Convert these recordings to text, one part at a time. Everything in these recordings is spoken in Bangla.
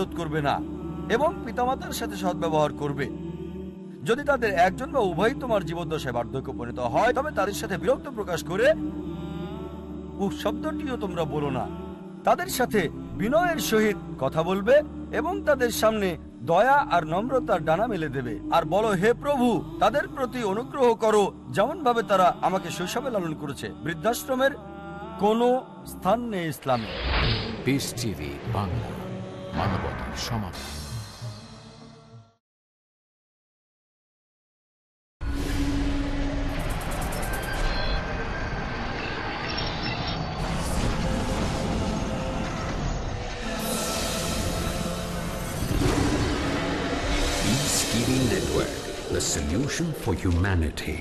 ইবাদত করবে না এবং পিতামাতার সাথে সদ্ব্যবহার করবে। যদি তাদের একজন বা উভয় তোমার জীবদ্দশায় বার্ধক্য উপনীত হয়, তবে তাদের সাথে বিরক্ত প্রকাশ করে উহ শব্দটিও তোমরা বলো না। তাদের সাথে বিনয়ের সহিত কথা বলবে এবং তাদের সামনে দয়া আর নম্রতার ডানা মেলে দেবে, আর বলো, হে প্রভু, তাদের প্রতি অনুগ্রহ করো যেমন ভাবে তারা আমাকে শৈশবে লালন করেছে। বৃদ্ধাশ্রমের কোনো স্থান নেই ইসলামে। পিস টিভি বাংলা, মানবতার সমাধান। TV Network, the solution for humanity.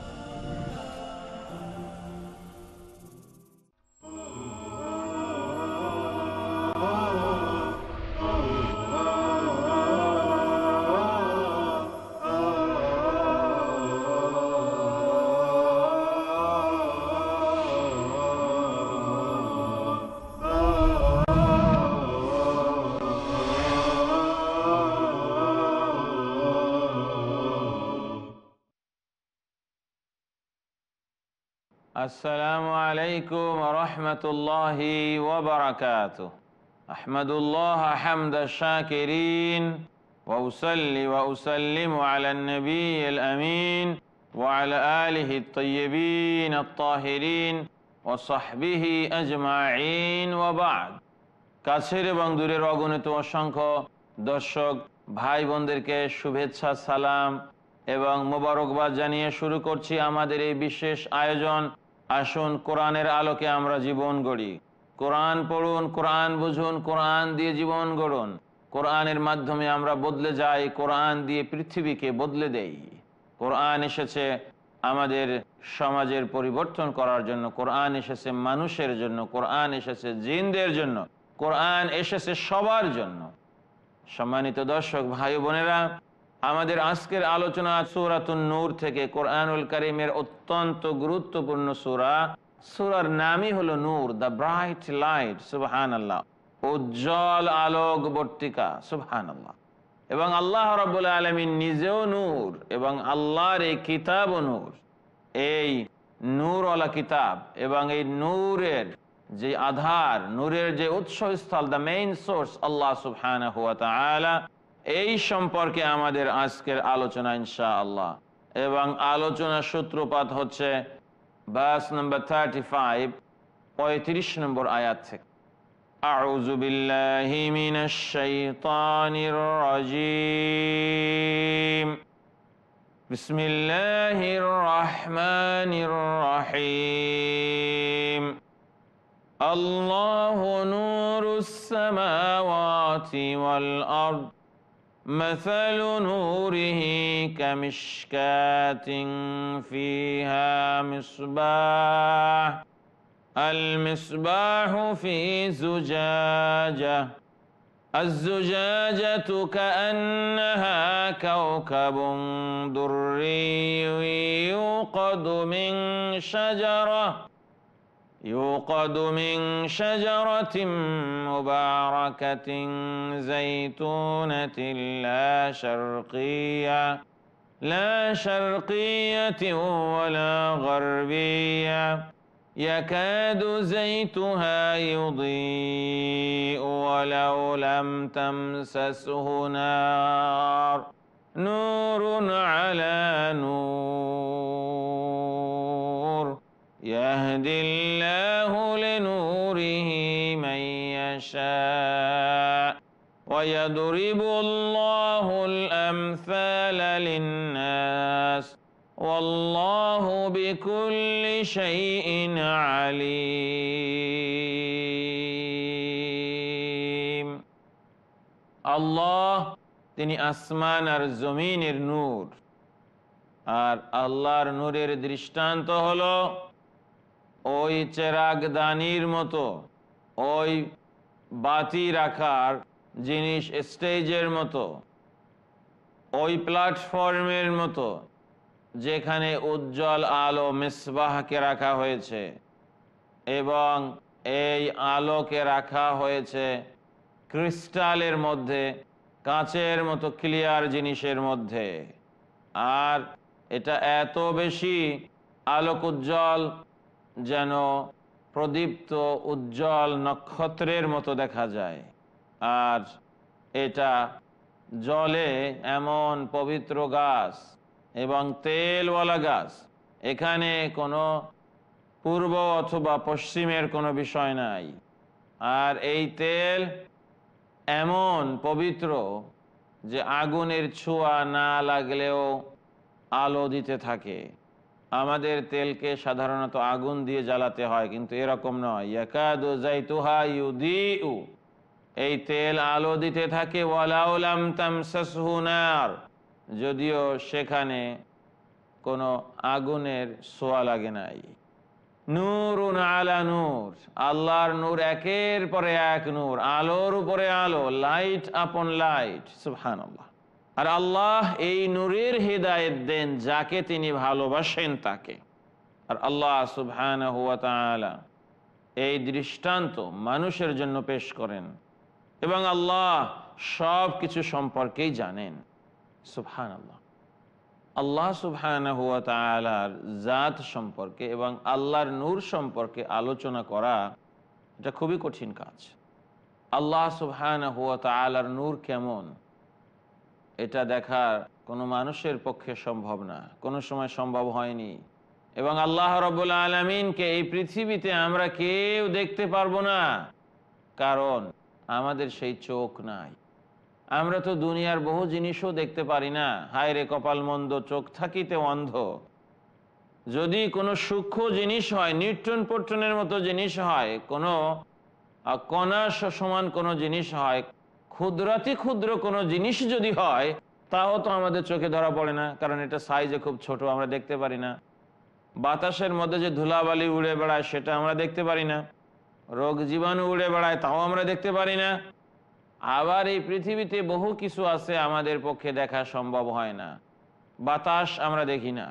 আসসালামু আলাইকুম ওয়া রাহমাতুল্লাহি ওয়া বারাকাতুহু। আহমাদুল্লাহ হামদাশ শাকিরিন ওয়া উসাল্লি ওয়া উসাল্লিমু আলান নবিয়্যিল আমিন ওয়া আলা আলিহি আত-তাইয়্যিবিন আত-তাহিরিন ওয়া সাহবিহি আজমাইন ওয়া বা'দ। কাছের এবং দূরের অগণিত অসংখ্য দর্শক ভাই বোনদেরকে শুভেচ্ছা, সালাম এবং মোবারকবাদ জানিয়ে শুরু করছি আমাদের এই বিশেষ আয়োজন। আসুন কোরআনের আলোকে আমরা জীবন গড়ি। কোরআন পড়ুন, কোরআন বুঝুন, কোরআন দিয়ে জীবন গড়ুন। কোরআনের মাধ্যমে আমরা বদলে যাই, কোরআন দিয়ে পৃথিবীকে বদলে দেই। কোরআন এসেছে আমাদের সমাজের পরিবর্তন করার জন্য, কোরআন এসেছে মানুষের জন্য, কোরআন এসেছে জিনদের জন্য, কোরআন এসেছে সবার জন্য। সম্মানিত দর্শক ভাই বোনেরা, আমাদের আজকের আলোচনা সূরাতুন নূর থেকে, কোরআনুল কারীমের অত্যন্ত গুরুত্বপূর্ণ সূরা। সূরার নামই হলো নূর, দ্য ব্রাইট লাইট। সুবহানাল্লাহ, উজ্জ্বল আলোকবর্তিকা। সুবহানাল্লাহ। এবং আল্লাহ রাব্বুল আলামিন নিজেও নূর এবং আল্লাহর এই কিতাবও নূর। এই নূরওয়ালা কিতাব এবং এই নূরের যে আধার, নূরের যে উৎসস্থল, দ্য মেইন সোর্স আল্লাহ সুবহানাহু ওয়া তাআলা, এই সম্পর্কে আমাদের আজকের আলোচনা ইনশাআল্লাহ। এবং আলোচনার সূত্রপাত হচ্ছে ভার্স নাম্বার 35, 35 নম্বর আয়াত থেকে। আউযু বিল্লাহি মিনাশ শাইতানির রাজীম। বিসমিল্লাহির রহমানির রহিম। আল্লাহু নূরুস সামাওয়াতি ওয়াল আরদ, مثل نوره كمشكاة فيها مصباح، المصباح في زجاجة، الزجاجة كأنها كوكب دري يوقد من شجرة مباركة زيتونة لا شرقية ولا غربية، يكاد زيتها يضيء ولو لم تمسسه نار، نور على نور، يهدي الله لنوره من يشاء ويضرب الله الأمثال للناس والله بكل شيء عليم। আল্লাহ তিনি আসমান আর জমিনের নূর। আর আল্লাহর নূরের দৃষ্টান্ত হলো ওই চেরাগদানির মতো, ওই বাতি রাখার জিনিস স্টেজের মতো, ওই প্ল্যাটফর্মের মতো যেখানে উজ্জ্বল আলো মিসবাহকে রাখা হয়েছে এবং এই আলোকে রাখা হয়েছে ক্রিস্টালের মধ্যে, কাঁচের মতো ক্লিয়ার জিনিসের মধ্যে। আর এটা এত বেশি আলোক উজ্জ্বল যেন প্রদীপ্ত উজ্জ্বল নক্ষত্রের মতো দেখা যায়। আর এটা জলে এমন পবিত্র গাছ এবং তেলওয়ালা গাছ, এখানে কোনো পূর্ব অথবা পশ্চিমের কোনো বিষয় নাই। আর এই তেল এমন পবিত্র যে আগুনের ছোঁয়া না লাগলেও আলো দিতে থাকে। আমাদের তেলকে সাধারণত আগুন দিয়ে জ্বালাতে হয়, কিন্তু এরকম নয়। ইয়াকাদু যাইতুহা ইউদিউ, এই তেল আলো দিতে থাকে। ওয়ালাউ লাম তামসাসহু নার, যদিও সেখানে কোনো আগুনের ছোঁয়া লাগে নাই। নূরুন আলা নূর, আল্লাহর নূর একের পরে এক নূর, আলোর উপরে আলো, লাইট আপন লাইট। সুবহানাল্লাহ। আর আল্লাহ এই নূরের হিদায়েত দেন যাকে তিনি ভালোবাসেন তাকে। আর আল্লাহ সুবহানাহু ওয়া তাআলা এই দৃষ্টান্ত মানুষের জন্য পেশ করেন এবং আল্লাহ সব কিছু সম্পর্কেই জানেন। সুবহানাল্লাহ। আল্লাহ সুবহানাহু ওয়া তাআলার জাত সম্পর্কে এবং আল্লাহর নূর সম্পর্কে আলোচনা করা এটা খুবই কঠিন কাজ। আল্লাহ সুবহানাহু ওয়া তাআলার নূর কেমন এটা দেখা কোনো মানুষের পক্ষে সম্ভব না, কোনো সময় সম্ভব হয়নি। এবং আল্লাহ রাব্বুল আলামিনকে এই পৃথিবীতে আমরা কেউ দেখতে পারবো না, কারণ আমাদের সেই চোখ নাই। আমরা তো দুনিয়ার বহু জিনিসও দেখতে পারি না। হায় রে কপাল মন্দ, চোখ থাকিতে অন্ধ। যদি কোনো সূক্ষ্ম জিনিস হয়, নিউটন প্রোটনের মতো জিনিস হয়, কোনো কণা সমান কোনো জিনিস হয়, ক্ষুদ্রাতি ক্ষুদ্র কোনো জিনিস যদি হয়, তাও তো আমাদের চোখে ধরা পড়ে না, কারণ এটা সাইজে খুব ছোট, আমরা দেখতে পারি না। বাতাসের মধ্যে যে ধুলাবালি উড়ে বেড়ায় সেটা আমরা দেখতে পারি না। রোগ জীবাণু উড়ে বেড়ায় তাও আমরা দেখতে পারি না। আবার এই পৃথিবীতে বহু কিছু আছে আমাদের পক্ষে দেখা সম্ভব হয় না। বাতাস আমরা দেখি না।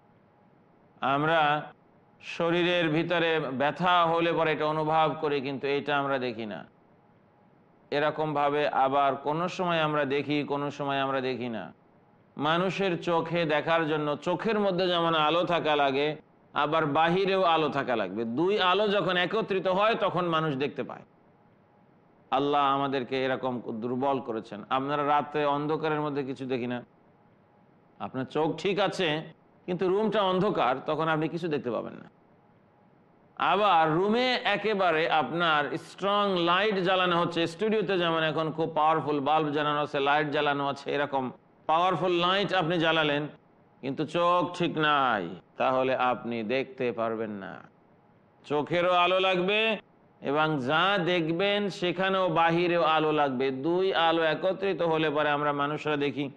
আমরা শরীরের ভিতরে ব্যথা হলে পরে এটা অনুভব করি, কিন্তু এটা আমরা দেখি না। এরকম ভাবে আবার কোনো সময় আমরা দেখি, কোনো সময় আমরা দেখি না। মানুষের চোখে দেখার জন্য চোখের মধ্যে যেমন আলো থাকা লাগে, আবার বাহিরেও আলো থাকা লাগবে। দুই আলো যখন একত্রিত হয় তখন মানুষ দেখতে পায়। আল্লাহ আমাদেরকে এরকম দুর্বল করেছেন। আপনারা রাতে অন্ধকারের মধ্যে কিছু দেখি না। আপনার চোখ ঠিক আছে কিন্তু রুমটা অন্ধকার, তখন আপনি কিছু দেখতে পাবেন না। আবার রুমে একেবারে আপনার স্ট্রং লাইট জ্বালানো হচ্ছে, স্টুডিওতে যেমন এখন খুব পাওয়ারফুল বাল্ব জ্বালানো আছে, লাইট জ্বালানো আছে, এরকম পাওয়ারফুল লাইট আপনি জ্বালালেন কিন্তু চোখ ঠিক নাই, তাহলে আপনি দেখতে পারবেন না। চোখেরও আলো লাগবে এবং যা দেখবেন সেখানেও বাহিরেও আলো লাগবে। দুই আলো একত্রিত হলে পরে আমরা মানুষরা দেখি।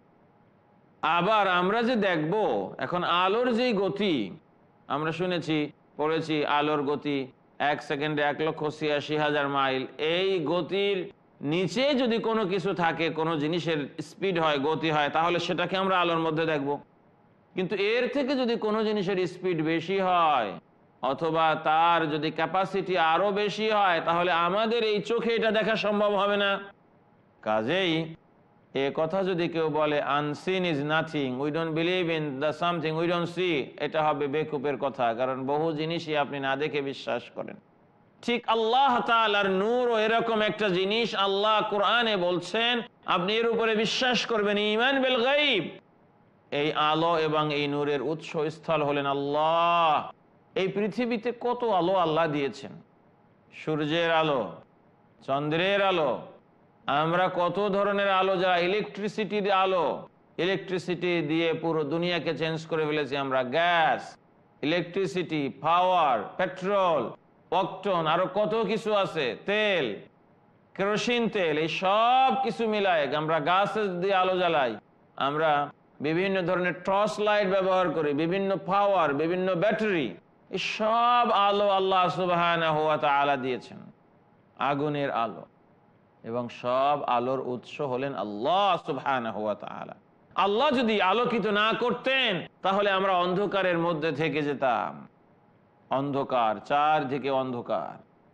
আবার আমরা যে দেখব, এখন আলোর যেই গতি আমরা শুনেছি, পড়েছি, আলোর গতি 1 সেকেন্ডে 1,86,000 মাইল। এই গতির নিচে যদি কোনো কিছু থাকে, কোনো জিনিসের স্পিড হয়, গতি হয়, তাহলে সেটাকে আমরা আলোর মধ্যে দেখব। কিন্তু এর থেকে যদি কোনো জিনিসের স্পিড বেশি হয় অথবা তার যদি ক্যাপাসিটি আরো বেশি হয়, তাহলে আমাদের এই চোখে এটা দেখা সম্ভব হবে না। কাজেই এ কথা যদি কেউ বলে unseen is nothing, we don't believe in the something we don't see, এটা হবে বেকুপের কথা, কারণ বহু জিনিসই আপনি না দেখে বিশ্বাস করেন। ঠিক আল্লাহ তাআলার নূরও এরকম একটা জিনিস। আল্লাহ কোরআনে বলছেন আপনি এর উপরে বিশ্বাস করবেন, ঈমান বিল গায়ব। এই আলো এবং এই নূরের উৎসস্থল হলেন আল্লাহ। এই পৃথিবীতে কত আলো আল্লাহ দিয়েছেন, সূর্যের আলো, চন্দ্রের আলো, আমরা কত ধরনের আলো, যা ইলেকট্রিসিটির আলো, ইলেকট্রিসিটি দিয়ে পুরো দুনিয়াকে চেঞ্জ করে ফেলেছি আমরা। Gas, electricity, power, petrol, octane, আরো কত কিছু আছে, তেল, কেরোসিন তেল, এই সব কিছু মিলায় আমরা গাছ দিয়ে আলো জ্বালাই। আমরা বিভিন্ন ধরনের টর্চ লাইট ব্যবহার করি, বিভিন্ন পাওয়ার, বিভিন্ন ব্যাটারি, এই সব আলো আল্লাহ সুবহানাহু ওয়া তাআলা দিয়েছেন, আগুনের আলো। এবং সব আলোর উৎস হলেন আল্লাহ সুবহানাহু ওয়া তাআলা। আল্লাহ যদি আলোকিত না করতেন তাহলে আমরা অন্ধকারের মধ্যে থেকে যেতাম। অন্ধকার, চারদিকে অন্ধকার।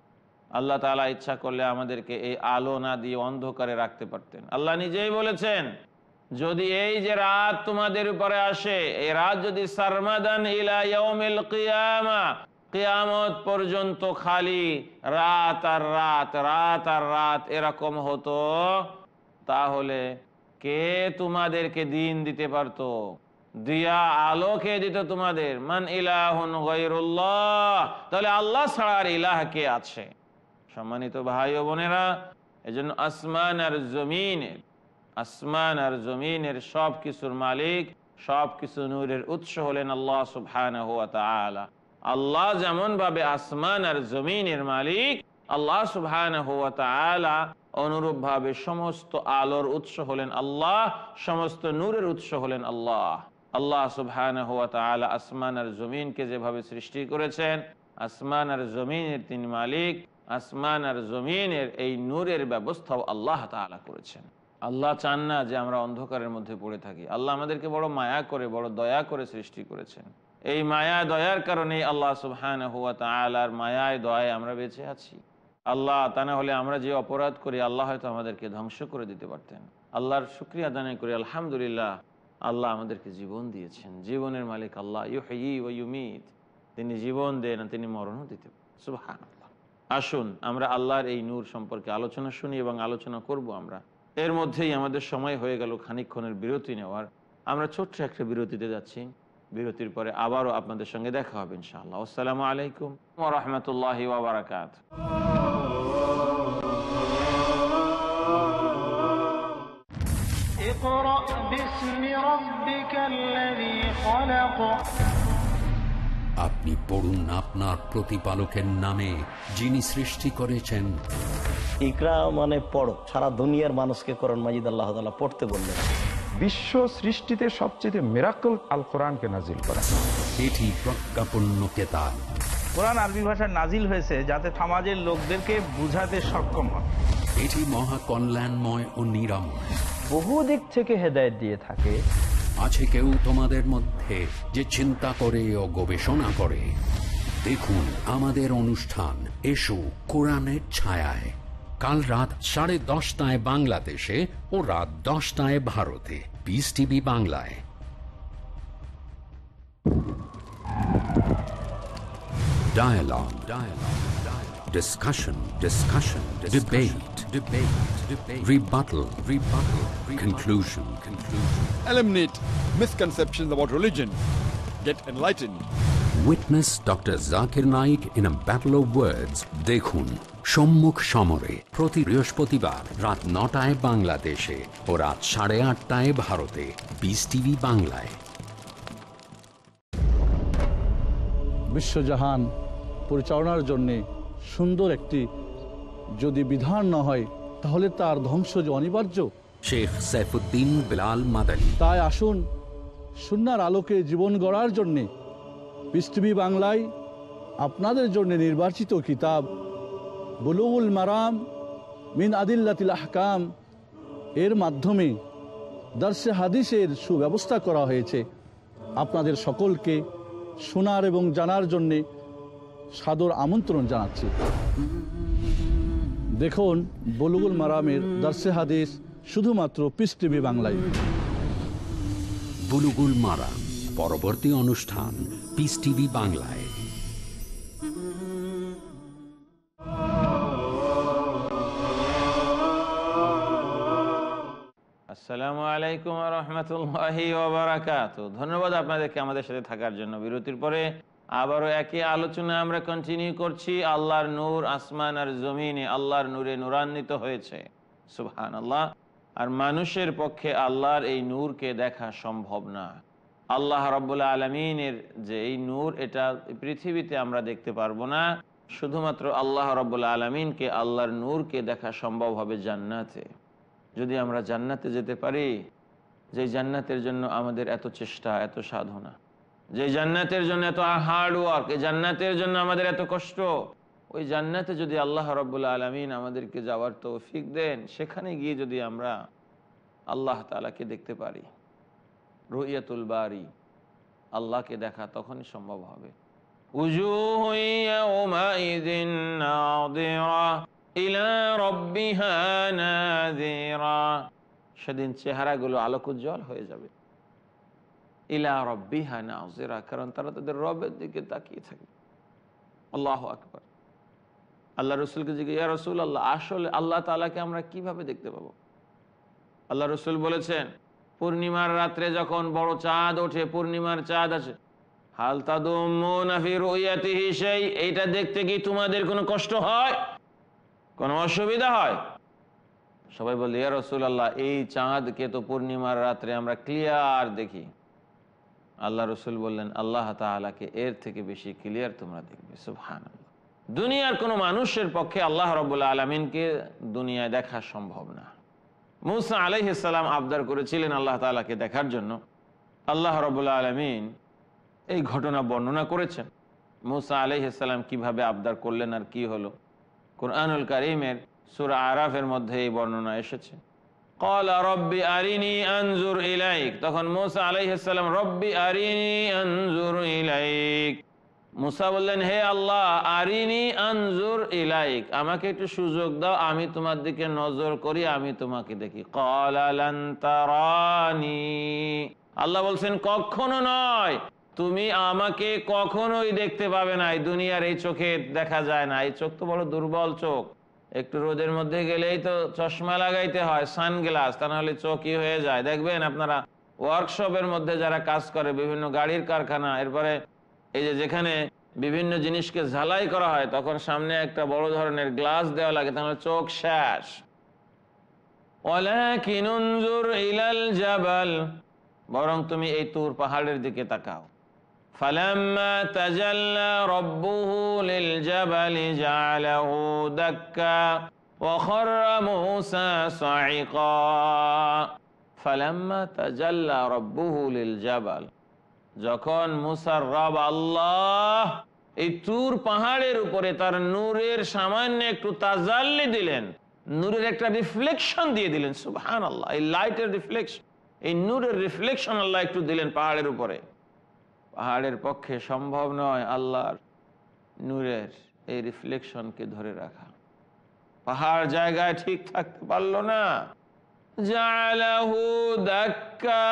আল্লাহ তাআলা ইচ্ছা করলে আমাদেরকে এই আলো না দিয়ে অন্ধকারে রাখতে পারতেন। আল্লাহ নিজেই বলেছেন, যদি এই যে রাত তোমাদের উপরে আসে, এই রাত যদি সারমাদান ইলা ইয়াউমিল কিয়ামা, কিয়ামত পর্যন্ত খালি রাত আর রাত, রাত আর রাত এরকম হতো, তাহলে কে তোমাদেরকে দিন দিতে পারতো? দিয়া আলো কে দিত তোমাদের? মান ইলাহুন গায়রুল্লাহ, তাহলে আল্লাহ ছাড়া আর ইলাহ কে আছে? সম্মানিত ভাই ও বোনেরা, এজন্য আসমান আর জমিনের সব কিছুর মালিক, সব কিছু নূরের উৎস হলেন আল্লাহ সুবহানাহু ওয়া তাআলা। আল্লাহ যেমন ভাবে আসমান আর জমিনের মালিক, আল্লাহ সুবহানাহু ওয়া তাআলা অনুরূপ ভাবে সমস্ত আলোর উৎস হলেন আল্লাহ, সমস্ত নূরের উৎস হলেন আল্লাহ। আল্লাহ সুবহানাহু ওয়া তাআলা আসমান আর জমিনকে যেভাবে সৃষ্টি করেছেন, আসমান আর জমিনের তিনি মালিক, আসমান আর জমিনের এই নূরের ব্যবস্থাও আল্লাহ তাআলা করেছেন। আল্লাহ চান না যে আমরা অন্ধকারের মধ্যে পড়ে থাকি। আল্লাহ আমাদেরকে বড় মায়া করে, বড় দয়া করে সৃষ্টি করেছেন। এই মায়া দয়ার কারণেই আল্লাহ সুবহানাহু ওয়া তাআলার মায়ায় দয়ায় আমরা বেঁচে আছি। আল্লাহ তা না হলে আমরা যে অপরাধ করি, আল্লাহ হয়তো আমাদেরকে ধ্বংস করে দিতে পারতেন। আল্লাহর শুকরিয়া আদায় করি, আলহামদুলিল্লাহ, আল্লাহ আমাদেরকে জীবন দিয়েছেন। জীবনের মালিক আল্লাহ, ইউহয়ী ওয়া ইউমীত, তিনি জীবন দেন, তিনি মরণও দিতে পারেন। সুবহানাল্লাহ। আসুন আমরা আল্লাহর এই নূর সম্পর্কে আলোচনা শুনি এবং আলোচনা করব আমরা। এর মধ্যেই আমাদের সময় হয়ে গেল খানিকক্ষণের বিরতি নেওয়ার। আমরা ছোট্ট একটা বিরতিতে যাচ্ছি। বিরতির পরে আবারও আপনাদের সঙ্গে দেখা হবে ইনশাআল্লাহ। আসসালামু আলাইকুম ওয়া রাহমাতুল্লাহি ওয়া বারাকাতুহু। اقرأ باسم ربك الذي خلق। আপনি পড়ুন আপনার প্রতিপালকের নামে, যিনি সৃষ্টি করেছেন। ইকরা মানে পড়ো, সারা দুনিয়ার মানুষকে কোরআন মাজিদ আল্লাহ তাআলা পড়তে বললেন। বিশ্ব সৃষ্টিতে সবচেয়ে মিরাকল আল কোরআনকে নাজিল করা। এটি প্রজ্ঞাপন্য কেতাব। কোরআন আরবি ভাষায় নাজিল হয়েছে যাতে সমাজের লোকদেরকে বুঝাতে সক্ষম হয়। এটি মহা কল্যাণময় ও নিরাময়। বহু দিক থেকে হেদায়েত দিয়ে থাকে। আছে কেউ তোমাদের মধ্যে যে চিন্তা করে ও গবেষণা করে? দেখুন আমাদের অনুষ্ঠান এসো কোরআনের ছায়ায়, কাল রাত 10:30 বাংলাদেশে ও রাত 10টায় ভারতে, পিস টিভি বাংলায়। Dialogue. Discussion. Debate. Rebuttal. Conclusion. Eliminate misconceptions about religion. Get enlightened. Witness Dr. Zakir Naik in a battle of words. দেখুন সম্মুখ সমরে প্রতি বৃহস্পতিবার রাত 9টায় বাংলাদেশে ও রাত 8:30 ভারতে, পিস টিভি বাংলায়। বিশ্বজাহান পরিচালনার জন্যে সুন্দর একটি যদি বিধান না হয়, তাহলে তার ধ্বংস যে অনিবার্য। শেখ সাইফুদ্দিন বিলাল মাদানী। তাই আসুন সুন্নাহর আলোকে জীবন গড়ার জন্যে পিস টিভি বাংলায় আপনাদের জন্য নির্বাচিত কিতাব বুলুগুল মারাম মিন আদিল্লাতিল আহকাম এর মাধ্যমে দর্শে হাদিসের সুব্যবস্থা করা হয়েছে। আপনাদের সকলকে শোনার এবং জানার জন্যে সাদর আমন্ত্রণ জানাচ্ছি। দেখুন বুলুগুল মারামের দর্শে হাদিস শুধুমাত্র পিস টিভি বাংলায়। বুলুগুল মারাম পরবর্তী অনুষ্ঠান পিস টিভি বাংলায়। আসসালামু আলাইকুম ওয়া রাহমাতুল্লাহি ওয়া বারাকাতুহু। ধন্যবাদ আপনাদেরকে আমাদের সাথে থাকার জন্য। বিরতির পরে আবারও একই আলোচনা আমরা কন্টিনিউ করছি। আল্লাহর নূর আসমান আর জমিনে আল্লাহর নূরে নূরান্বিত হয়েছে, সুবহানাল্লাহ। আর মানুষের পক্ষে আল্লাহর এই নূরকে দেখা সম্ভব না। আল্লাহ রাব্বুল আলামিনের যে এই নূর, এটা পৃথিবীতে আমরা দেখতে পারবো না। শুধুমাত্র আল্লাহ রাব্বুল আলামিনকে, আল্লাহর নূরকে দেখা সম্ভব হবে জান্নাতে। যদি আমরা জান্নাতে যেতে পারি, যে জান্নাতের জন্য আমাদের এত চেষ্টা, এত সাধনা, যে জান্নাতের জন্য এত হার্ড ওয়ার্ক, এই জান্নাতের জন্য আমাদের এত কষ্ট, ওই জান্নাতে যদি আল্লাহ রাব্বুল আলামিন আমাদেরকে যাওয়ার তৌফিক দেন, সেখানে গিয়ে যদি আমরা আল্লাহ তাআলাকে দেখতে পারি, রুইয়াতুল বারি, আল্লাহকে দেখা তখনই সম্ভব হবে। উজুহু ইয়াওমাইযিন নাযিরা ইলা রাব্বিহা নাযিরা, সেদিন চেহারাগুলো আলোকোজ্জ্বল হয়ে যাবে। ইলা রাব্বিহা নাযিরা, কারণ তারা তাদের রবের দিকে তাকিয়ে থাকবে। আল্লাহু আকবার। আল্লাহ রসুলকে জিজ্ঞেস, ইয়া রাসূলুল্লাহ, আসলে আল্লাহ তাআলাকে আমরা কিভাবে দেখতে পাবো? আল্লাহ রসুল বলেছেন, পূর্ণিমার রাত্রে যখন বড় চাঁদ ওঠে, পূর্ণিমার চাঁদ আছে, হাল তাদুম্মুনা ফি রুয়াতিহি শাই, এইটা দেখতে কি তোমাদের কোনো কষ্ট হয়, কোনো অসুবিধা হয়? সবাই বলে, ইয়া রাসূলুল্লাহ, এই চাঁদকে তো পূর্ণিমার রাত্রে আমরা ক্লিয়ার দেখি। আল্লাহ রসুল বললেন, আল্লাহ তাআলাকে এর থেকে বেশি ক্লিয়ার তোমরা দেখবে। সুবহানাল্লাহ। দুনিয়ার কোনো মানুষের পক্ষে আল্লাহ রাব্বুল আলামিনকে দুনিয়ায় দেখা সম্ভব না। মূসা আলাইহিস সালাম আবদার করেছিলেন আল্লাহ তাআলাকে দেখার জন্য। আল্লাহ রাব্বুল আলামিন এই ঘটনা বর্ণনা করেছেন। মূসা আলাইহিস সালাম কিভাবে আবদার করলেন আর কি হলো, কুরআনুল কারীমের সূরা আরাফের মধ্যে এই বর্ণনা এসেছে। ক্বালা রব্বি আরিনি আনজুর ইলাইক, তখন মূসা আলাইহিস সালাম রব্বি আরিনি আনজুর ইলাইক, মূসা বললেন, হে আল্লাহ, আরিনি আনজুর ইলাইক, আমাকে একটু সুযোগ দাও, আমি তোমার দিকে নজর করি, আমি তোমাকে দেখি। ক্বালা লান তারানি, আল্লাহ বলছেন কখনো নয়, তুমি আমাকে কখনোই দেখতে পাবে না। এই দুনিয়ার এই চোখে দেখা যায় না, এই চোখ তো বড় দুর্বল চোখ, একটু রোদের মধ্যে গেলেই তো চশমা লাগাইতে হয়, সানগ্লাস, তা নাহলে চোখই হয়ে যায়। দেখবেন আপনারা ওয়ার্কশপের মধ্যে যারা কাজ করে, বিভিন্ন গাড়ির কারখানা, এরপরে এই যে যেখানে বিভিন্ন জিনিসকে ঝালাই করা হয়, তখন সামনে একটা বড় ধরনের গ্লাস দেওয়া লাগে, তাহলে চোখ শেষ। ওয়ালাকিন উনজুর ইলাল জাবাল, বরং তুমি এই তুর পাহাড়ের দিকে তাকাও। ফালাম্মা তাজাল্লা রাব্বুহু লিল জাবালি জাআলাহু দাক্কা ওয়া খাররা মূসা সাইকা। ফালাম্মা তাজাল্লা রাব্বুহু লিল জাবাল, যখন মূসার রব আল্লাহ এই তুর পাহাড়ের উপরে তার নূরের সামান্য একটু তাজাল্লি দিলেন, নূরের একটা রিফ্লেকশন দিয়ে দিলেন। সুবহানাল্লাহ, এই লাইটের রিফ্লেকশন, এই নূরের রিফ্লেকশন আল্লাহ একটু দিলেন পাহাড়ের উপরে। পাহাড়ের পক্ষে সম্ভব নয় আল্লাহর নূরের এই রিফ্লেকশনকে ধরে রাখা, পাহাড় জায়গায় ঠিক থাকতে পারলো না। জাআলাহু দাক্কা,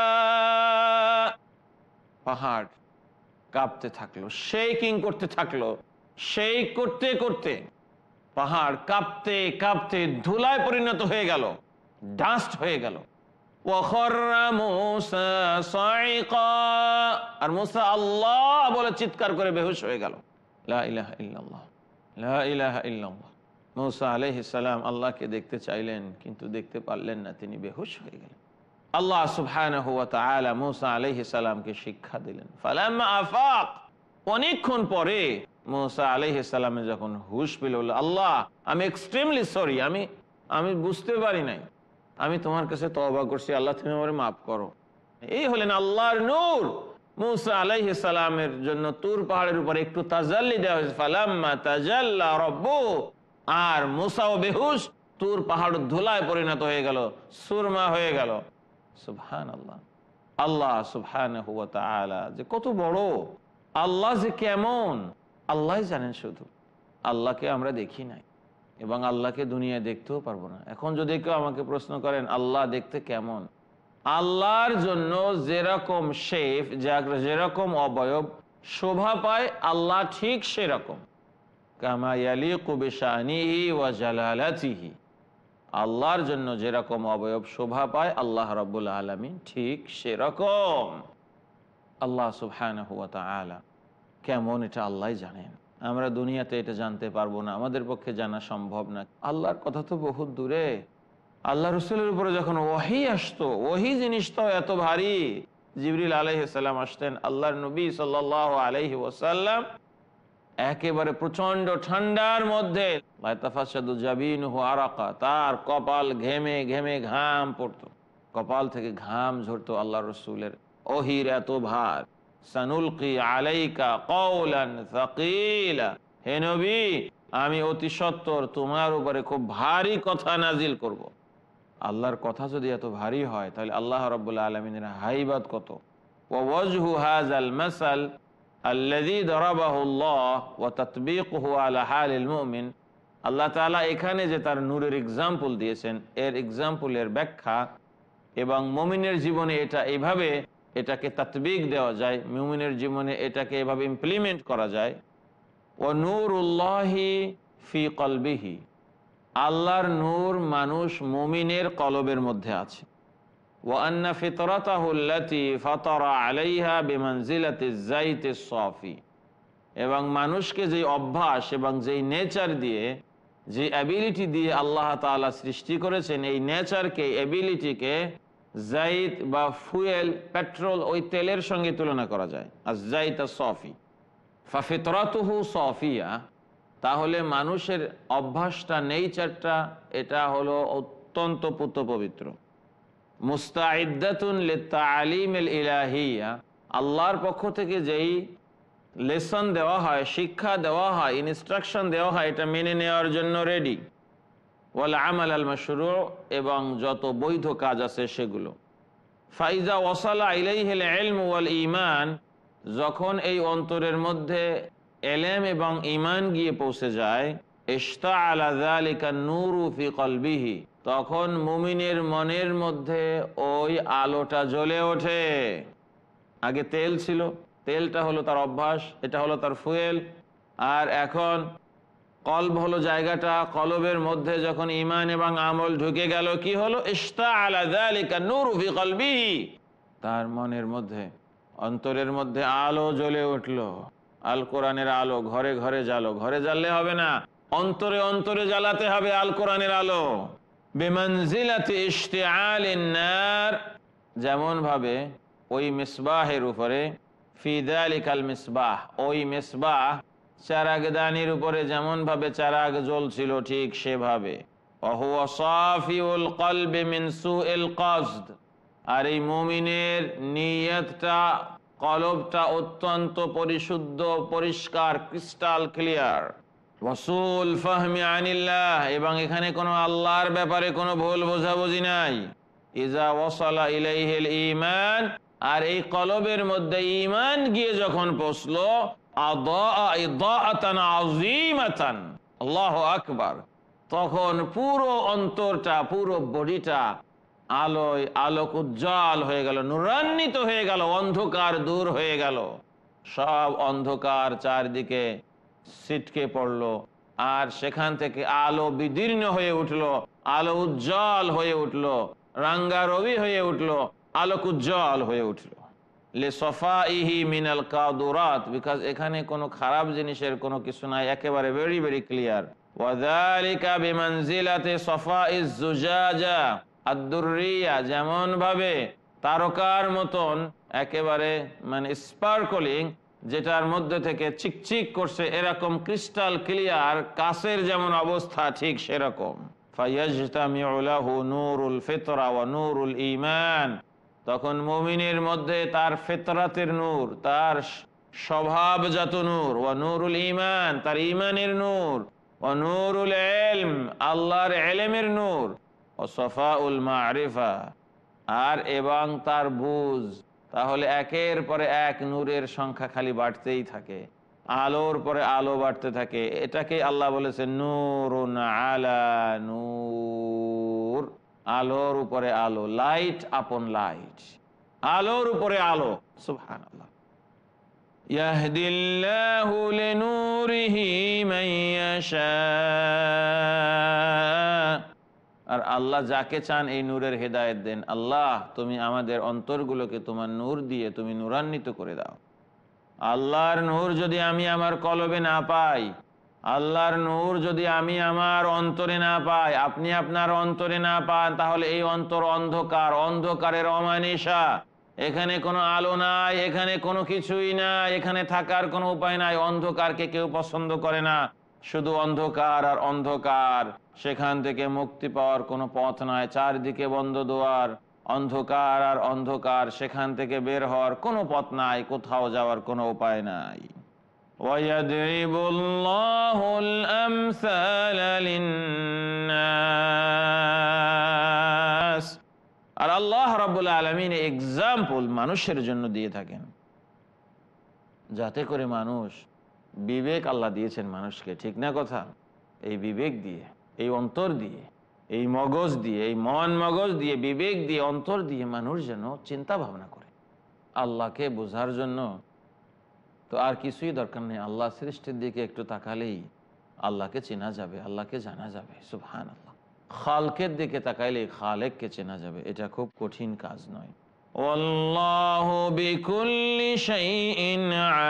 পাহাড় কাঁপতে থাকলো, শেকিং করতে থাকলো, শেক করতে করতে পাহাড় কাঁপতে কাঁপতে ধুলায় পরিণত হয়ে গেল, ডাস্ট হয়ে গেল। আর মূসা আল্লাহ বলে চিৎকার করে বেহুশ হয়ে গেল। লা ইলাহা ইল্লাল্লাহ, লা ইলাহা ইল্লাল্লাহ। মূসা আলাইহিস সালাম আল্লাহকে দেখতে চাইলেন, কিন্তু দেখতে পারলেন না, তিনি বেহুশ হয়ে গেলেন। আল্লাহ সুবহানাহু ওয়া তাআলা মূসা আলাইহিস সালামকে শিক্ষা দিলেন। ফালাম্মা আফাক, অনেকক্ষণ পরে মূসা আলাইহিস সালামে যখন হুশ পেল, আল্লাহ আমি এক্সট্রিমলি সরি, আমি বুঝতে পারি নাই, আমি তোমার কাছে তওবা করছি, আল্লাহ তুমি আমারে মাফ করো। এই হলেন আল্লাহর নূর। মূসা আলাইহিস সালামের জন্য তুর পাহাড়ের উপরে একটু তাজাল্লি দেওয়া হয়েছে। ফালাম্মা তাজাল্লা রাব্বুহু, আর মূসাও বেহুশ, তুর পাহাড় ধুলায় পরিণত হয়ে গেল, সুরমা হয়ে গেল। সুবহানাল্লাহ, আল্লাহ সুবহানাহু ওয়া তাআলা যে কত বড়, আল্লাহ যে কেমন আল্লাহই জানেন। শুধু আল্লাহকে আমরা দেখি নাই এবং আল্লাহকে দুনিয়ায় দেখতেও পারবো না। এখন যদি কেউ আমাকে প্রশ্ন করেন আল্লাহ দেখতে কেমন, আল্লাহর জন্য যেরকম শেফ, যেরকম অবয়ব শোভা পায় আল্লাহ ঠিক সেরকম, কামা ইয়ালিকু বিশানিহি ওয়া জালালাতিহি, আল্লাহর জন্য যেরকম অবয়ব শোভা পায় আল্লাহ রাব্বুল আলামিন ঠিক সেরকম। আল্লাহ সুবহানাহু ওয়া তাআলা কেমন এটা আল্লাহই জানেন, আমরা দুনিয়াতে এটা জানতে পারবো না, আমাদের পক্ষে জানা সম্ভব না। আল্লাহর কথা তো বহুত দূরে। আল্লাহ রসুলের উপরে যখন ওহী আসতো, ওহী জিনিসটাও এত ভারী। জিবরিল আলাইহিস সালাম আসতেন, আল্লাহর নবী সাল্লাল্লাহু আলাইহি ওয়াসাল্লাম একেবারে প্রচন্ড ঠান্ডার মধ্যে, তার কপাল ঘেমে ঘেমে ঘাম পড়তো, কপাল থেকে ঘাম ঝরতো। আল্লাহ রসুলের ওহীর এত ভার। সানুলকি আলাইকা কওলান সাকিলা, হে নবী আমি অতি সত্বর তোমার উপরে খুব ভারী কথা নাজিল করব। আল্লাহর কথা যদি এত ভারী হয় তাহলে আল্লাহ রাব্বুল আলামিনের হাইবাত কত। ওয়া ওয়াজহু হাযাল মাসাল, আল্লাযী দারাবাহুল্লাহ ওয়া তাতবীকুহু আলা হালিল মুমিন, আল্লাহ তাআলা এখানে যে তার নূরের এক্সাম্পল দিয়েছেন, এর এক্সাম্পলের ব্যাখ্যা এবং মুমিনের জীবনে এটা এইভাবে এটাকে তাতবিক দেওয়া যায়, মুমিনের জীবনে এটাকে এভাবে ইমপ্লিমেন্ট করা যায়। ওয়া নূরুল্লাহি ফি কলবিহি, আল্লাহর নূর মানুষ মুমিনের কলবের মধ্যে আছে। ওয়া আন্না ফিতরাতাহু আল্লাতী ফাতারা আলাইহা বিমানজিলাতিজ যাইতিস সাফি, এবং মানুষকে যে অভ্যাস এবং যেই নেচার দিয়ে, যে অ্যাবিলিটি দিয়ে আল্লাহ তাআলা সৃষ্টি করেছেন, এই নেচারকে, এবিলিটিকে জাইত বা ফুয়েল, পেট্রোল, ওই তেলের সঙ্গে তুলনা করা যায়। আর জাইত সাফি ফাফিতরাতুহু সাফিয়া, তাহলে মানুষের অভ্যাসটা, নেচারটা, এটা হলো অত্যন্ত পুত পবিত্র। মুস্তাইদ্দাতুন লিত্তাআলিমিল ইলাহিয়া, আল্লাহর পক্ষ থেকে যেই লেসন দেওয়া হয়, শিক্ষা দেওয়া হয়, ইনস্ট্রাকশন দেওয়া হয়, এটা মেনে নেওয়ার জন্য রেডি। ওয়াল আমাল আল মাশরু, এবং যত বৈধ কাজ আছে সেগুলো। ফাইজা ওয়াসালা ইলাইহিল ইলম ওয়াল ঈমান, যখন এই অন্তরের মধ্যে এলেম এবং ঈমান গিয়ে পৌঁছে যায়, ইশতাআলা যালিকা নূরু ফি কলবিহি, তখন মুমিনের মনের মধ্যে ওই আলোটা জ্বলে ওঠে। আগে তেল ছিল, তেলটা হলো তার অভ্যাস, এটা হলো তার ফুয়েল। আর এখন কলব হলো জায়গাটা, কলবের মধ্যে যখন ঈমান এবং আমল ঢুকে গেল, কি হলো? ইশতাআলা যালিকা নূরু ফি কলবিহি, তার মনের মধ্যে, অন্তরের মধ্যে আলো জ্বলে উঠলো। আল কোরআনের আলো ঘরে ঘরে জ্বালো, ঘরে জ্বাললে হবে না, অন্তরে অন্তরে জ্বালাতে হবে আল কোরআনের আলো। বিমানজিলাতি ইশতিআলিন নার, যেমন ভাবে ওই মিসবাহের উপরে, ফি যালিকাল মিসবাহ, ওই মিসবাহ চারাগদানির উপরে যেমন ভাবে চারাগ জ্বলছিল, ঠিক সেভাবে। ওয়া সাফিউল কলবি মিন সুইল কসদ, আর এই মুমিনের নিয়তটা, কলবটা অত্যন্ত পরিশুদ্ধ, পরিষ্কার, ক্রিস্টাল ক্লিয়ার। ওয়াসুল ফাহমি আনিল্লাহ, এবং এখানে কোনো আল্লাহর ব্যাপারে কোনো ভুল বোঝাবুঝি নাই। ইজা ওয়াসালা ইলাইহিল ঈমান, আর এই কলবের মধ্যে ঈমান গিয়ে যখন পৌঁছলো, আদাআ ইদাআতান আযীমাতান, আল্লাহু আকবার, তখন পুরো অন্তরটা, পুরো বডিটা আলোয় আলোক উজ্জ্বল হয়ে গেল, নূরান্বিত হয়ে গেল, অন্ধকার দূর হয়ে গেল, সব অন্ধকার চারদিকে ছিটকে পড়লো, আর সেখান থেকে আলো বিদীর্ণ হয়ে উঠলো, আলো উজ্জ্বল হয়ে উঠলো, রাঙ্গারবি হয়ে উঠলো, আলোক উজ্জ্বল হয়ে উঠলো। লিসাফাইহি মিনাল কাদুরাত, বিকজ এখানে কোনো খারাপ জিনিসের কোনো কিছু নাই, একেবারে ভেরি ভেরি ক্লিয়ার। ওয়া যালিকা বিমানজিলাতি সাফাইজ জুজাজা আদ-দুররিয়া, যেমন ভাবে তারকার মতন একেবারে মানে স্পার্কলিং, যেটার মধ্যে থেকে চিকচিক করছে, এরকম ক্রিস্টাল ক্লিয়ার কাচের যেমন অবস্থা, ঠিক সেরকম। ফায়াজতামিউ লাহু নূরুল ফিতরা ওয়া নূরুল ঈমান, তখন মুমিনের মধ্যে তার ফিতরাতের নূর, তার স্বভাবজাত নূর, ওয়া নূরুল ঈমান, তার ঈমানের নূর, ওয়া নূরুল ইলম, আল্লাহর ইলমের নূর, ওয়া সাফাউল মারিফা, আর এবং তার বুঝ। তাহলে একের পরে এক নূরের সংখ্যা খালি বাড়তেই থাকে, আলোর পরে আলো বাড়তে থাকে। এটাকে আল্লাহ বলেছেন নূরুন আলা নূর, আলোর উপরে আলো, লাইট আপন লাইট, আলোর উপরে আলো। সুবহানাল্লাহ। ইয়াহদিল্লাহু লিনূরিহি মান ইয়াশা, আর আল্লাহ যাকে চান এই নূরের হেদায়েত দেন। আল্লাহ, তুমি আমাদের অন্তরগুলোকে তোমার নূর দিয়ে তুমি নূরান্বিত করে দাও। আল্লাহর নূর যদি আমি আমার কলবে না পাই, আল্লাহর নূর যদি আমি আমার অন্তরে না পাই, আপনি আপনার অন্তরে না পান, তাহলে এই অন্তর অন্ধকার, অন্ধকারের অমানিসা, এখানে কোনো আলো নাই, এখানে কোনো কিছুই নাই, এখানে থাকার কোনো উপায় নাই। অন্ধকারকে কেউ পছন্দ করে না, শুধু অন্ধকার আর অন্ধকার, সেখান থেকে মুক্তি পাওয়ার কোনো পথ নাই, চারদিকে বন্ধ দুয়ার, অন্ধকার আর অন্ধকার, সেখান থেকে বের হওয়ার কোনো পথ নাই, কোথাও যাওয়ার কোনো উপায় নাই। ওয়ায়াদরিবুল্লাহুল আমসালা লিন্নাস, আর আল্লাহ রাব্বুল আলামিন এক্সাম্পল মানুষের জন্য দিয়ে থাকেন। যাতে করে মানুষ, বিবেক আল্লাহ দিয়েছেন মানুষকে, ঠিক না কথা? এই বিবেক দিয়ে, এই অন্তর দিয়ে, এই মগজ দিয়ে, এই মন মগজ দিয়ে, বিবেক দিয়ে, অন্তর দিয়ে মানুষ যেন চিন্তা ভাবনা করে আল্লাহকে বোঝার জন্য। তো আর কিছুই দরকার নেই, আল্লাহ সৃষ্টির দিকে একটু তাকালেই আল্লাহকে চেনা যাবে, আল্লাহকে জানা যাবে। সুবহানাল্লাহ। খালকের দিকে তাকাইলেই খালেককে চেনা যাবে। এটা খুব কঠিন কাজ নয়। আল্লাহু বিকুল্লি শাইইন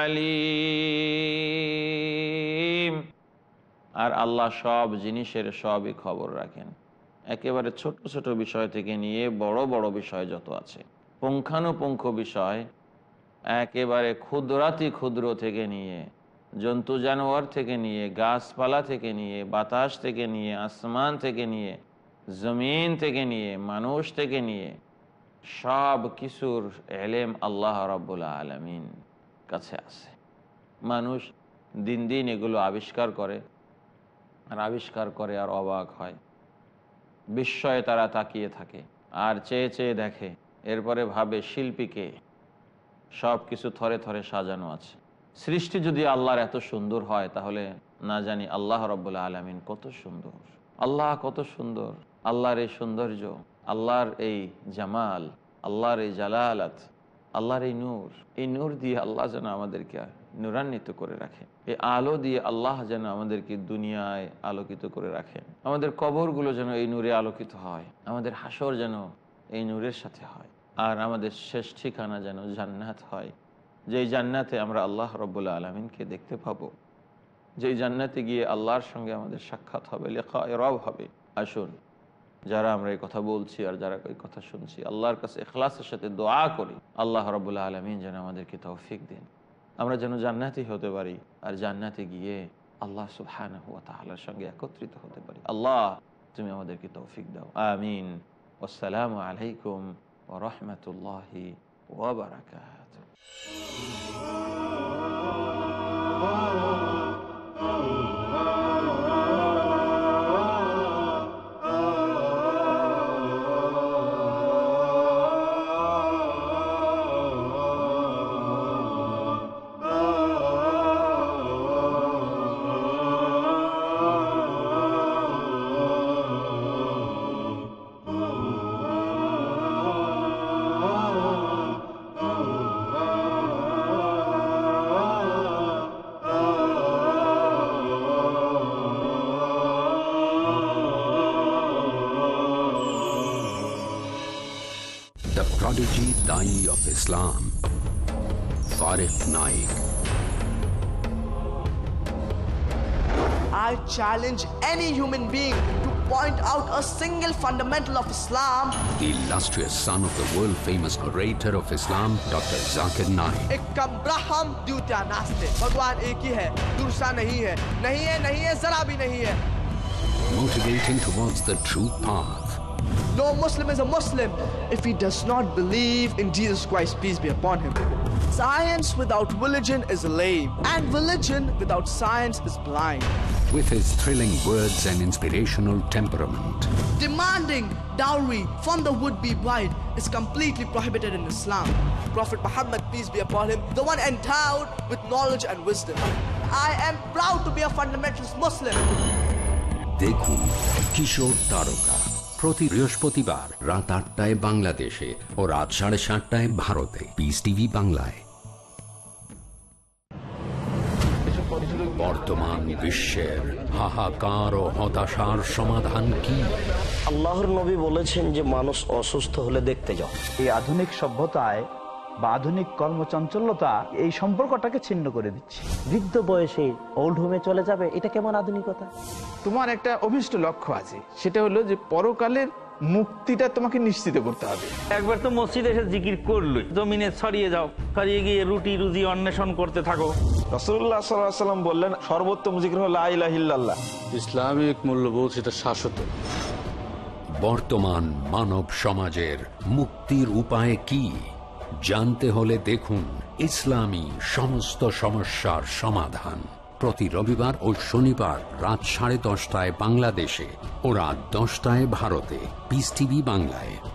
আলিম। আর আল্লাহ সব জিনিসের সবই খবর রাখেন, একেবারে ছোট ছোট বিষয় থেকে নিয়ে বড় বড় বিষয় যত আছে, পুঙ্খানুপুঙ্খ বিষয়, একেবারে ক্ষুদ্রাতি ক্ষুদ্র থেকে নিয়ে, জন্তু জানোয়ার থেকে নিয়ে, গাছপালা থেকে নিয়ে, বাতাস থেকে নিয়ে, আসমান থেকে নিয়ে, জমিন থেকে নিয়ে, মানুষ থেকে নিয়ে, সব কিছুর এলেম আল্লাহ রাব্বুল আলামিন কাছে আছে। মানুষ দিন দিন এগুলো আবিষ্কার করে আর আবিষ্কার করে আর অবাক হয়, বিস্ময়ে তারা তাকিয়ে থাকে আর চেয়ে চেয়ে দেখে, এরপরে ভাবে শিল্পীকে, সব কিছু থরে থরে সাজানো আছে। সৃষ্টি যদি আল্লাহর এত সুন্দর হয়, তাহলে না জানি আল্লাহ রাব্বুল আলামিন কত সুন্দর, আল্লাহ কত সুন্দর। আল্লাহর এই সৌন্দর্য, আল্লাহর এই জামাল, আল্লাহর এই জালালাত, আল্লাহর এই নূর দিয়ে আল্লাহ যেন আমাদেরকে নূরান্বিত করে রাখেন। এই আলো দিয়ে আল্লাহ যেন আমাদেরকে দুনিয়ায় আলোকিত করে রাখেন। আমাদের কবরগুলো যেন এই নূরে আলোকিত হয়, আমাদের হাসর যেন এই নূরের সাথে হয়, আর আমাদের শেষ ঠিকানা যেন জান্নাত হয়, যেই জান্নাতে আমরা আল্লাহ রাব্বুল আলামিনকে দেখতে পাবো, যেই জান্নাতে গিয়ে আল্লাহর সঙ্গে আমাদের সাক্ষাৎ হবে, লিকায়ে রব হবে। আসুন, যারা আমরা এই কথা বলছি আর যারা এই কথা শুনছি, আল্লাহর কাছে ইখলাসের সাথে দোয়া করি, আল্লাহ রাব্বুল আলামিন যেন আমাদেরকে তৌফিক দিন, আমরা যেন জান্নাতি হতে পারি, আর জান্নাতে গিয়ে আল্লাহ সুবহানাহু ওয়া তাআলার সঙ্গে একত্রিত হতে পারি। আল্লাহ, তুমি আমাদেরকে তৌফিক দাও। আমিন। আসসালামু আলাইকুম ওয়া রাহমাতুল্লাহি ওয়া বারাকাতুহু। Prodigy Dai of Islam, Farid Naik. I challenge any human being to point out a single fundamental of Islam. The illustrious son of the world-famous orator of Islam, Dr. Zakir Naik. Ekam Braham Dyutya Naste. Bhagwan ek hi hai, dursa nahi hai, nahi hai, zara bhi nahi hai. Motivating towards the true path. No Muslim is a Muslim if he does not believe in Jesus Christ, peace be upon him. Science without religion is lame, and religion without science is blind. With his thrilling words and inspirational temperament, demanding dowry from the would-be bride is completely prohibited in Islam. Prophet Muhammad, peace be upon him, the one endowed with knowledge and wisdom. I am proud to be a fundamentalist Muslim. দেখুন কিশোর তারকা প্রতি বৃহস্পতিবার রাত ৮টায় বাংলাদেশে ও রাত 7:30টায় ভারতে, পিস টিভি বাংলায়। বর্তমান বিশ্বের হাহাকার ও হতাশার সমাধান কি? আল্লাহর নবী বলেছেন যে মানুষ অসুস্থ হলে দেখতে যাও। এই আধুনিক সভ্যতায় বা আধুনিক কর্মচঞ্চলতা এই সম্পর্কটাকে ছিন্ন করে দিচ্ছে। বৃদ্ধ বয়সে ওল্ড হোমে চলে যাবে, এটা কেমন আধুনিকতা? তোমার একটা অভিষ্ট লক্ষ্য আছে, সেটা হলো যে পরকালের মুক্তিটা তোমাকে নিশ্চিত করতে হবে। একবার তো মসজিদে এসে জিকির করলো, জমিনে ছড়িয়ে যাও, ছড়িয়ে গিয়ে রুটি রুজি অন্বেষণ করতে থাকো। রাসূলুল্লাহ সাল্লাল্লাহু আলাইহি ওয়াসাল্লাম বললেন, সর্বোত্তম জিকির হলো লা ইলাহা ইল্লাল্লাহ। ইসলামিক মূল্যবোধ সেটা শাশ্বত। বর্তমান মানব সমাজের মুক্তির উপায় কি জানতে হলে দেখুন ইসলামী সমস্ত সমস্যার সমাধান, প্রতি রবিবার ও শনিবার রাত 10:30টায় বাংলাদেশে ও রাত 10টায় ভারতে, পিস টিভি বাংলায়।